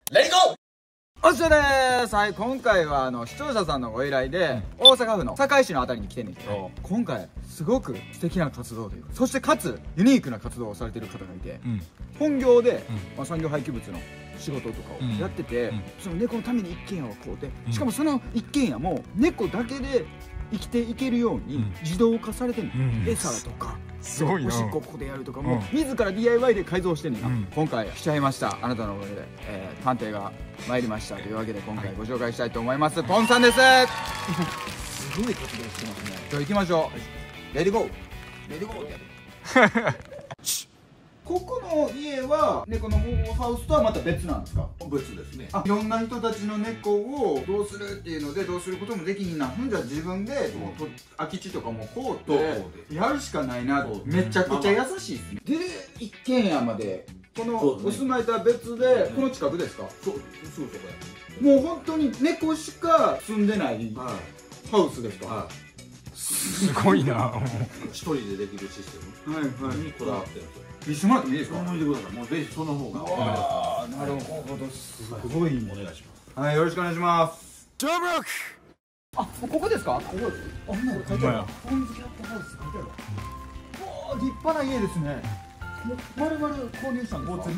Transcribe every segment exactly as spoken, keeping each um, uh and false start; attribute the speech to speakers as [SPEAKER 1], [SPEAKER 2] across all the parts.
[SPEAKER 1] レディゴー。
[SPEAKER 2] おっしゃでーす。はい、今回はあの視聴者さんのご依頼で、うん、大阪府の堺市のあたりに来てんねんけど、今回すごく素敵な活動というか、そしてかつユニークな活動をされてる方がいて、うん、本業で、うん、まあ、産業廃棄物の仕事とかをやってて、うん、その猫のために一軒家を買うて、しかもその一軒家も猫だけで生きていけるように自動化されてんの、うん、餌とか
[SPEAKER 3] すごいな、
[SPEAKER 2] おしっこここでやるとかも、うん、自ら ディーアイワイ で改造してんねんな、うん、今回来ちゃいました。あなたのおかげで、えー、探偵が参りましたというわけで、今回ご紹介したいと思います。ポンさんです。すごい活動してますね。じゃあ行きましょう。レディゴーレディゴーってやるここの家は猫のハウスとはまた別なんですか？
[SPEAKER 1] 別ですね。
[SPEAKER 2] あ、いろんな人たちの猫をどうするっていうので、どうすることもできひんな。ほんじゃ自分で空き地とかもこうってやるしかないな。めちゃくちゃ優しいですね。で、一軒家までこのお住まいとは別で、この近くですか？
[SPEAKER 1] そう、すぐそこや。
[SPEAKER 2] もう本当に猫しか住んでないハウスですか？
[SPEAKER 3] すごいな。
[SPEAKER 1] 一人でできるシステムにこだわってるんですよ。
[SPEAKER 2] 見せてもらってもいいですか？
[SPEAKER 1] 見てください。もうぜひその方が。
[SPEAKER 2] ああ、なるほど。すごい。
[SPEAKER 1] お願いします。
[SPEAKER 2] はい、よろしくお願いします。
[SPEAKER 3] ジョブロック。
[SPEAKER 2] あ、ここですか？ここです。あ、ほんまや、書いてある。ホームズキャットハウス書いてある。わあ、立派な家ですね。まるまる購入したんですか？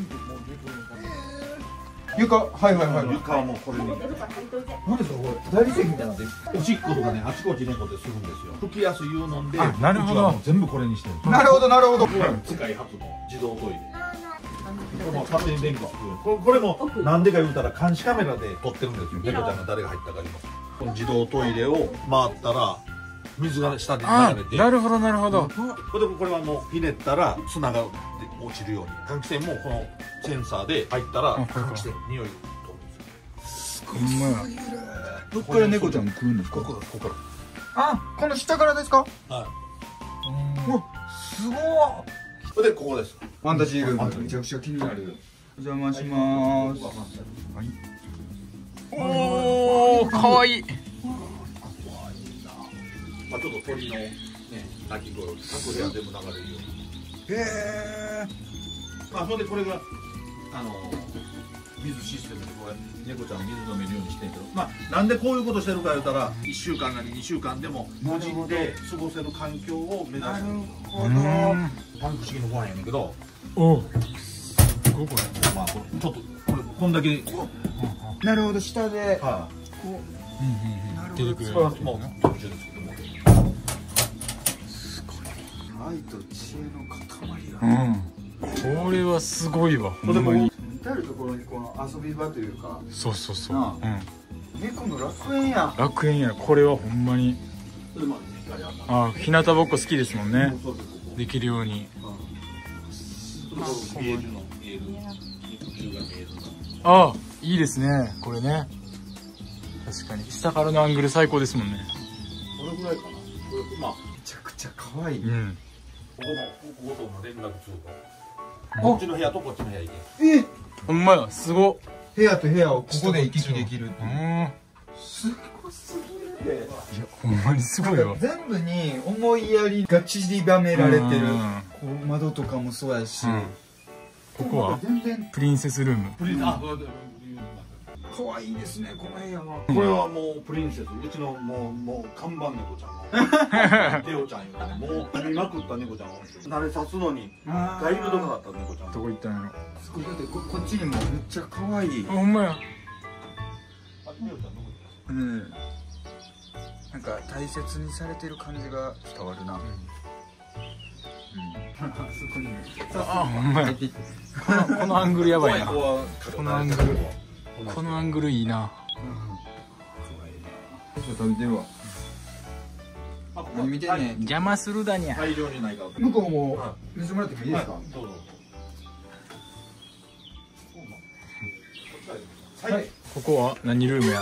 [SPEAKER 2] 床、はいはいはい。
[SPEAKER 1] 床はもうこれに。
[SPEAKER 2] 何ですかこれ？大理石みたいなので。
[SPEAKER 1] おしっことかね、あちこち猫でするんですよ。吹きやすい湯飲んで。
[SPEAKER 3] あ、なるほど。
[SPEAKER 1] 全部これにしてる。
[SPEAKER 2] なるほどなるほど。
[SPEAKER 1] 世界初の自動トイレ。これも勝手に電気つく。これもなんでか言うたら監視カメラで撮ってるんですよ。猫ちゃんが誰が入ったかにも。この自動トイレを回ったら水が下に流れて。
[SPEAKER 3] なるほどなるほど。
[SPEAKER 1] これでこれはもうひねったら砂が落ちるように。換気扇もこのセンサーで入ったら換気扇匂い取るんですよ。
[SPEAKER 3] ほんまや。
[SPEAKER 2] どっから猫ちゃん来るんですか？
[SPEAKER 1] ここここから。
[SPEAKER 2] あ、この下からですか？
[SPEAKER 1] はい。
[SPEAKER 2] うわ、すごい。
[SPEAKER 1] それでここです。
[SPEAKER 2] ファンタジールームめちゃくちゃ気になる。お邪魔します。はい。
[SPEAKER 3] おお、可愛い。
[SPEAKER 1] まあちょっと鳥のね鳴き声、各部屋全部流れるように。
[SPEAKER 2] へえ。
[SPEAKER 1] まあそれでこれがあの水システムでこれ猫ちゃん水飲めるようにしてるけど、まあなんでこういうことしてるか言うたらいっしゅうかんなりにしゅうかんでも無人で過ごせる環境を目指す。なる
[SPEAKER 2] ほど。
[SPEAKER 1] タンク式のご飯やねんけど。
[SPEAKER 3] おお。すごいこれ。
[SPEAKER 1] まあこれちょっとこれこんだけ。
[SPEAKER 2] なるほど、下で。
[SPEAKER 1] はい。
[SPEAKER 3] こう出てくる。
[SPEAKER 1] これはもう特殊ですけども。
[SPEAKER 2] すごい。愛と知恵の塊が。
[SPEAKER 3] うん。これはすごいわ。
[SPEAKER 1] ほんまに。
[SPEAKER 2] 至る所にこの遊び場というか。
[SPEAKER 3] そうそうそう。うん。
[SPEAKER 2] 猫の楽園や。
[SPEAKER 3] 楽園や。これはほんまに。ああ、日向ぼっこ好きですもんね。できるように。ああ、いいですね。これね。確かに下からのアングル最高ですもんね。
[SPEAKER 1] これぐらいかな。これまあ
[SPEAKER 2] めちゃくちゃ可愛い。
[SPEAKER 3] うん。
[SPEAKER 1] ここのこことの連絡通路。こっちの部屋とこっちの部屋行け。
[SPEAKER 2] え、
[SPEAKER 3] ほんまや、すごっ。
[SPEAKER 2] 部屋と部屋をここで行き来できるっていう。
[SPEAKER 3] うん。
[SPEAKER 2] すごすぎる。
[SPEAKER 3] いや、ほんまにすごいわ。
[SPEAKER 2] 全部に思いやりが散りばめられてる。こう窓とかもそうやし。
[SPEAKER 3] ここは
[SPEAKER 2] 全然
[SPEAKER 3] プリンセスルーム。
[SPEAKER 1] プリンあ、
[SPEAKER 2] 可愛いですね、この部屋は。
[SPEAKER 1] これはもうプリンセス、うちのもうもう看板猫ちゃんのテオちゃんいうね、もう噛みまくった猫ちゃんを慣れさすのにだいぶどかかった猫ちゃん。
[SPEAKER 3] どこ行ったんやろ。
[SPEAKER 2] すごい、だってここっちにもめっちゃ可愛い。
[SPEAKER 3] あ、ほんまや。
[SPEAKER 1] あ、テオちゃんどこ行った？
[SPEAKER 2] うん。なんか大切にされてる感じが伝わるな。うん。そこにね。
[SPEAKER 3] あ、ほんまや。このこのアングルやばいな。このアングル。このアングルいいな。
[SPEAKER 2] 食べてるわ。何見てんねん。
[SPEAKER 3] 邪魔するだにゃ。
[SPEAKER 1] 大量にないか。
[SPEAKER 2] 向こうも見せてもらってもいいですか？
[SPEAKER 1] どうぞ。
[SPEAKER 2] はい。
[SPEAKER 3] ここは何ルームや。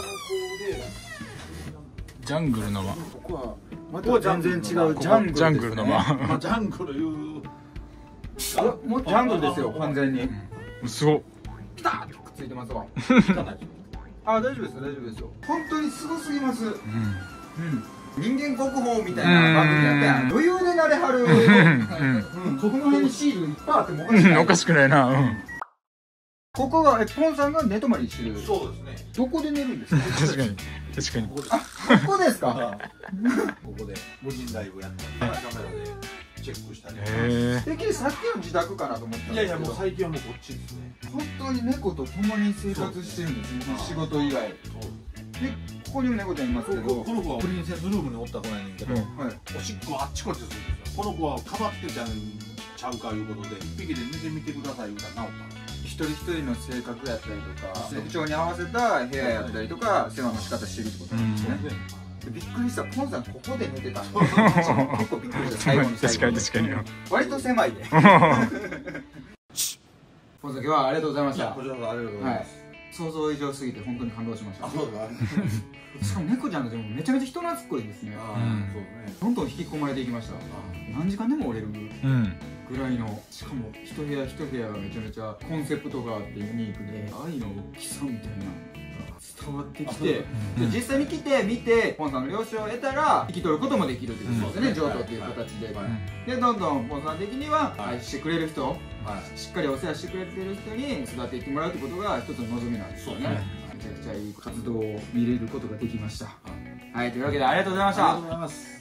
[SPEAKER 3] ジャングルの間。
[SPEAKER 2] ここはまた全然違うジャングル。
[SPEAKER 3] ジャングルの間。
[SPEAKER 1] ジャングルいう。
[SPEAKER 2] もうジャングルですよ、完全に。
[SPEAKER 3] すごっ。
[SPEAKER 2] ピタッとくっついてますわ。あ、大丈夫です、大丈夫ですよ。本当にすごすぎます。うん。人間国宝みたいな番組やったやん。余裕でなれはる。うん。この辺にシールいっぱいあってもおかしくない。
[SPEAKER 3] おかしくないな。うん。
[SPEAKER 2] ここがえポンさんが寝泊まりしてる。
[SPEAKER 1] そうですね。
[SPEAKER 2] どこで寝るんですか？
[SPEAKER 3] 確かに確かに。
[SPEAKER 1] ここです。
[SPEAKER 2] あ、ここですか？
[SPEAKER 1] ここで無人ライブやってカメラでチェックしたり。
[SPEAKER 3] へ
[SPEAKER 2] てっきりさっきの自宅かなと思ったん
[SPEAKER 1] いやい
[SPEAKER 2] ですけど。
[SPEAKER 1] やもう最近はもうこっちですね。
[SPEAKER 2] 本当に猫と共に生活してるんですね。仕事以外。で、ここにも猫ちゃんいますけど。
[SPEAKER 1] この子はプリンセスルームにおった子やねんけど、
[SPEAKER 2] はい。
[SPEAKER 1] おしっこあっちこっちするんですよ。この子はかばってちゃんちゃうかいうことで一匹で見てみてください言うたら治ったの。
[SPEAKER 2] 一人一人の性格やったりとか、特徴に合わせた部屋やったりとか、世話の仕方してるってことなんですね。びっくりした、ポンさんここで寝てたんで結構びっくりした、最後の最後
[SPEAKER 3] 確かに確かに。
[SPEAKER 2] 割と狭いで。ポンさん今日はありがとうございました。
[SPEAKER 1] こちらこそありがとうございます。
[SPEAKER 2] 想像以上すぎて本当に感動しました。
[SPEAKER 1] あ、そうだ。
[SPEAKER 2] しかも猫ちゃんのでもめちゃめちゃ人懐っこいですね。
[SPEAKER 1] そうね。
[SPEAKER 2] どんどん引き込まれていきました。何時間でも折れる
[SPEAKER 3] うん
[SPEAKER 2] ぐらいの、しかも一部屋一部屋がめちゃめちゃコンセプトがあってユニークで、愛の大きさみたいな伝わってきて、で実際に来て見てポンさんの了承を得たら引き取ることもできるということですね、譲渡っていう形で。でどんどんポンさん的には愛してくれる人、しっかりお世話してくれてる人に育てていってもらうってことが一つの望みなんですよね。めちゃくちゃいい活動を見れることができました。はい、というわけでありがとうございました。
[SPEAKER 1] ありがとうございます。